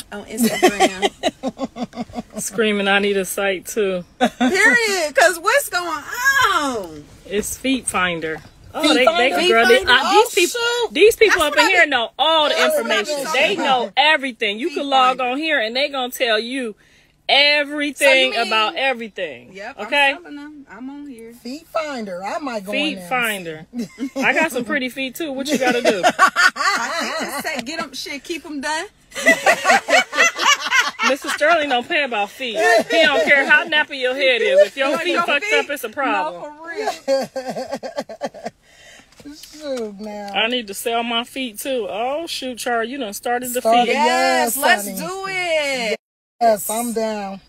on Instagram. Screaming, I need a site too. Period. Because what's going on? It's Feet Finder. Oh, Feet they Finder? girl, these people That's up in what here I know all the That's what I be information. talking They about. know everything. You Feet can log Finder. on here and they gonna tell you everything So you mean- about everything. Yep. Okay. I'm telling them. I'm on here. Feet Finder. I might go in Feet there. Finder. I got some pretty feet too. What you gotta do? I just say, get them shit, keep them done. Mr. Sterling don't pay about feet. He don't care how nappy your head is. If your feet Your fucked feet? up, it's a problem. No, for real. Shoot, now. I need to sell my feet too. Oh shoot, Char, you done started the Started. feet. Yes, Yes, let's honey. do it. Yes, I'm down.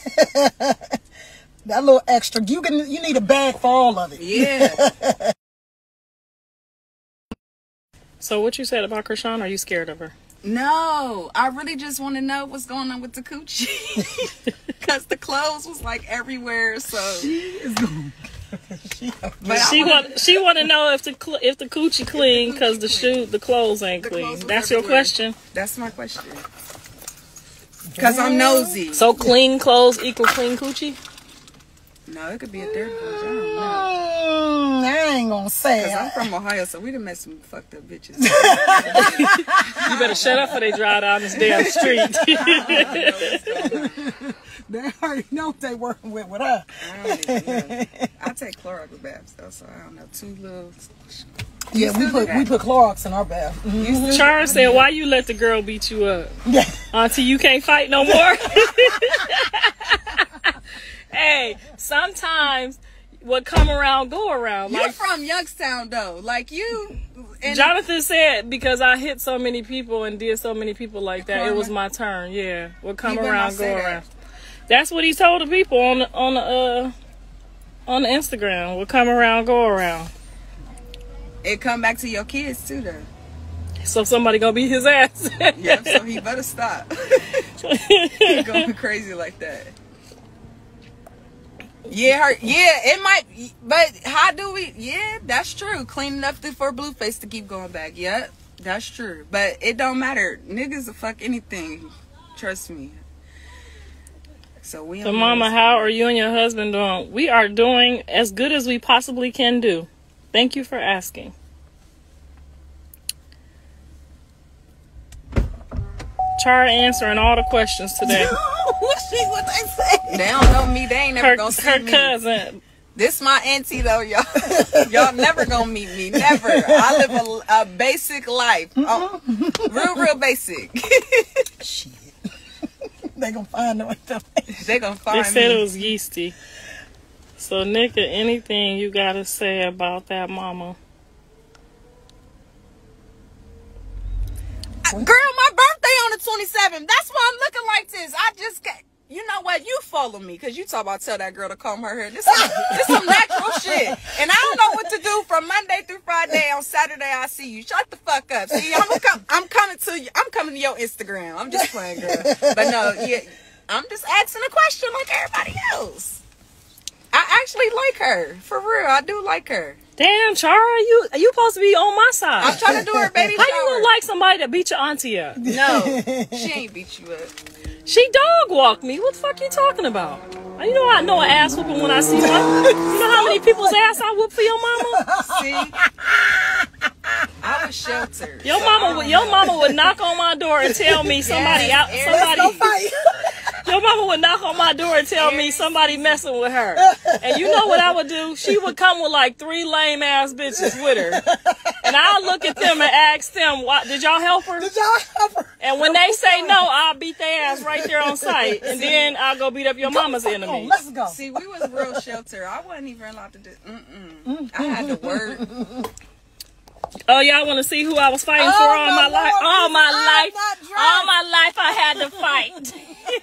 That little extra. You need a bag for all of it. Yeah. So what you said about Krishan? Are you scared of her? No, I really just want to know what's going on with the coochie. Because the clothes was like everywhere. So But She want to know if the coochie clean because the clothes ain't The clean. clothes was That's your everywhere. question. That's my question. Because I'm nosy. So clean clothes equal clean coochie? No, it could be a dirty clothes. I don't know. I ain't gonna say Because I'm it. from Ohio, so we done met some fucked up bitches. You better shut up before they drive down this damn street. They already know what they working with her. I don't even know. I take Clorox baths though, so I don't know. Two little. Yeah, we put Clorox in our bath. Charles said, why you let the girl beat you up? Yeah. Auntie, you can't fight no more? Hey, sometimes what come around, go around. You're Like from Youngstown though, like you. And Jonathan said, because I hit so many people and did so many people like that, it was my turn. Yeah, what come You better around, not go say that. around. That's what he told the people on the Instagram. What come around, go around. it come back to your kids too, though. So somebody gonna beat his ass. Yep. So he better stop. He going crazy like that. Yeah, it might, but how do we? Yeah, that's true. Cleaning up for Blueface to keep going back. Yep, that's true. But it don't matter. Niggas will fuck anything. Trust me. So we. So, Mama, how are you and your husband doing? We are doing as good as we possibly can do. Thank you for asking. Chara answering all the questions today. What they say? They don't know me. They ain't never gonna see Her me. cousin. This my auntie though, y'all. Y'all never gonna meet me. Never. I live a basic life. Oh, real basic. Shit. They gonna find out. They gonna They find said me. it was yeasty. So, Nika, anything you gotta say about that, Mama? Girl, my birthday on the 27th. That's why I'm looking like this. I just got. You know what? You follow me because you talk about tell that girl to comb her hair. This some natural shit. And I don't know what to do from Monday through Friday. On Saturday, I see you. Shut the fuck up. See, I'm coming to you. I'm coming to your Instagram. I'm just playing, girl. But no, yeah, I'm just asking a question like everybody else. I actually like her. For real, I do like her. Damn, Chara, you supposed to be on my side. I'm trying to do her baby How shower. you look like somebody that beat your auntie up? No, she ain't beat you up. She dog walked me. What the fuck you talking about? You know I know an ass whooping when I see one. You know how many people's ass I whoop for your mama? See, I was sheltered. Your mama would knock on my door and tell me somebody Yes, out. Eric. Somebody. Your mama would knock on my door and tell me somebody messing with her. And you know what I would do? She would come with like 3 lame ass bitches with her. And I'll look at them and ask them, did y'all help her? Did y'all help her? And when they say no, I'll beat their ass right there on site. And then I'll go beat up your mama's enemy. Let's go. See, we was real shelter. I wasn't even allowed to do. I had to work. Oh, y'all want to see who I was fighting for all my life? All my life I had to fight.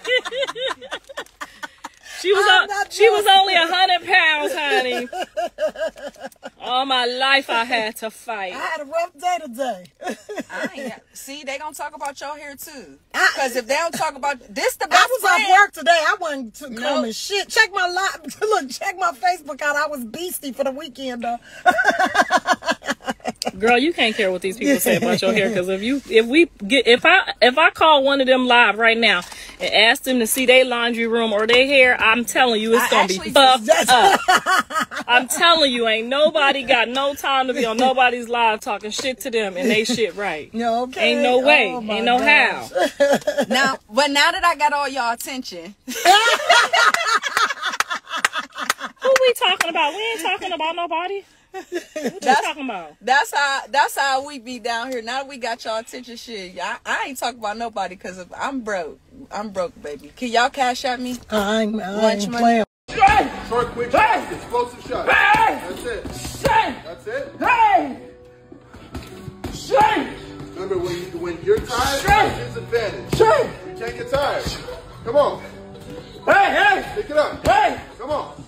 She was only 100 pounds, honey. All my life I had to fight. I had a rough day today. See, they gonna talk about your hair too. Because if they don't talk about this, the best I was friend. off work today. I wasn't combing shit. Check my check my Facebook out. I was beastie for the weekend though. Girl, you can't care what these people say about your hair, because if I call one of them live right now and ask them to see their laundry room or their hair, I'm telling you it's gonna be fucked up. I'm telling you, ain't nobody got no time to be on nobody's live talking shit to them and they shit right. Okay. Ain't no way, Oh, ain't no gosh. how. Now that I got all y'all attention. Who we talking about? We ain't talking about nobody. What you talking about? That's how we be down here. Now that we got y'all attention, shit. I ain't talking about nobody because I'm broke. I'm broke, baby. Can y'all cash at me? I ain't money? playing. Short, quick shot. Explosive shot. That's it. That's it. Remember, when you're tired, it's advantage. You can't get tired. Come on. Pick it up. Come on.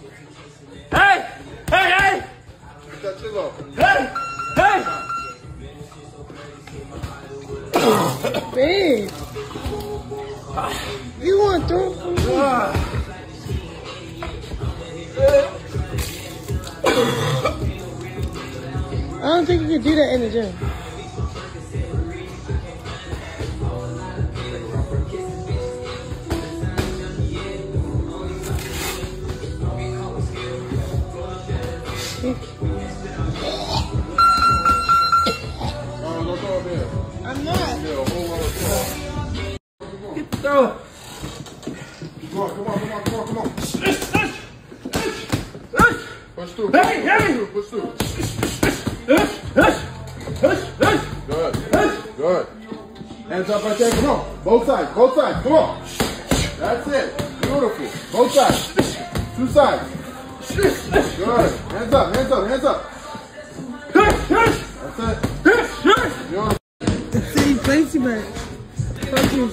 Touch your low. Babe, you want through for me? I don't think you can do that in the gym. I'm not. Throw it. Come on. Push through. Push through. Good. Hands up right there. Come on. Both sides. Come on. That's it. Beautiful. Both sides. Two sides. Good. Hands up. That's it. Beautiful. See, fancy man. Fuck you.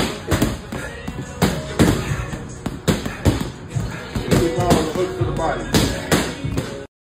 Hook to the body.